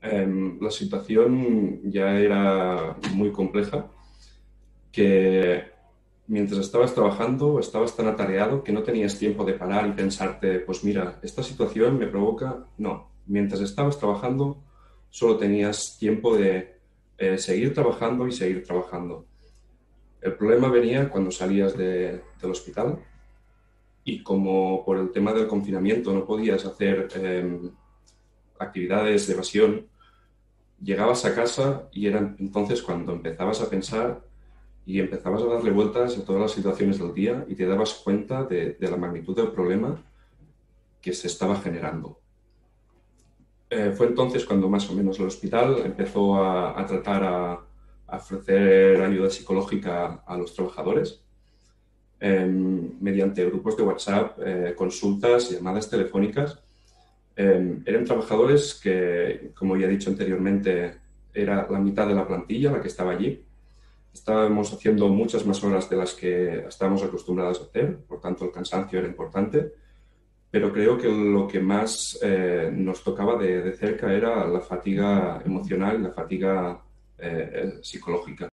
La situación ya era muy compleja, que mientras estabas trabajando estabas tan atareado que no tenías tiempo de parar y pensarte, pues mira, esta situación me provoca... No, mientras estabas trabajando solo tenías tiempo de seguir trabajando y seguir trabajando. El problema venía cuando salías del hospital y como por el tema del confinamiento no podías hacer actividades de evasión. Llegabas a casa y era entonces cuando empezabas a pensar y empezabas a darle vueltas a todas las situaciones del día y te dabas cuenta de la magnitud del problema que se estaba generando. Fue entonces cuando más o menos el hospital empezó a tratar a ofrecer ayuda psicológica a los trabajadores mediante grupos de WhatsApp, consultas, llamadas telefónicas. Eran trabajadores que, como ya he dicho anteriormente, era la mitad de la plantilla la que estaba allí. Estábamos haciendo muchas más horas de las que estábamos acostumbrados a hacer, por tanto el cansancio era importante, pero creo que lo que más nos tocaba de cerca era la fatiga emocional y la fatiga psicológica.